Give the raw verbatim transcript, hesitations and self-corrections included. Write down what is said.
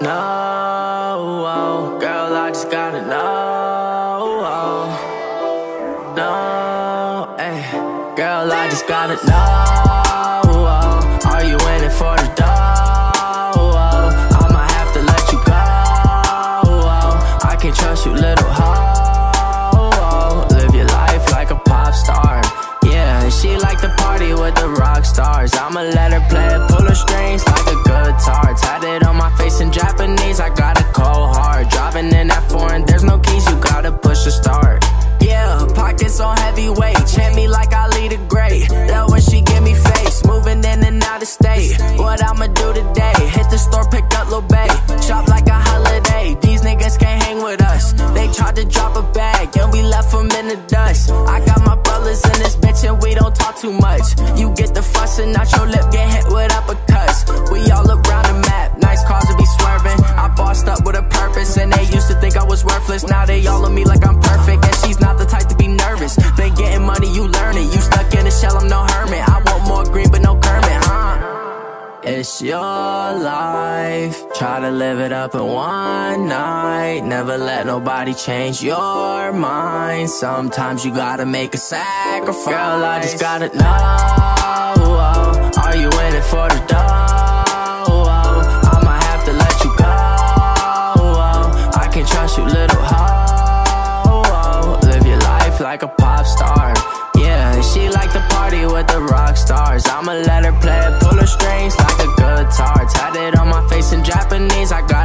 No, girl, I just gotta know. No, ay, girl, I just gotta know. Are you in it for the dough? I'ma have to let you go. I can't trust you, little hoe. Live your life like a pop star. Yeah, she like to party with the rock stars. I'ma let her play it, pull her strings like a guitar. Tatted on my face in Japanese, I got a cold heart. Driving in that foreign, there's no keys, you gotta push the start. Yeah, pockets on heavyweight, chant me like Ali the Great. That when she give me face, moving in and out of state. What I'ma do today? Hit the store, pick up Lil Bae. Shop like a holiday, these niggas can't hang with us. They tried to drop a bag, and we left them in the dust. I got my brothers in this bitch, and we don't talk too much. You get the fussing out your lip, get hit with uppercuts. We all around the map, nice cars to be swerving. I bossed up with a purpose, and they used to think I was worthless. Now they all on me like I'm perfect, and she's not the type to be nervous. Been getting money, you learn it. You stuck in a shell, I'm no hermit. I want more green, but no Kermit, huh? It's your life, try to live it up in one night. Never let nobody change your mind. Sometimes you gotta make a sacrifice. Girl, I just gotta know. Are you in it for the dough? I'ma have to let you go. I can't trust you, little hoe. Live your life like a pop star. Yeah, she like to party with the rock stars. I'ma let her play it, pull her strings like a guitar. Tatted on my face in Japanese, I got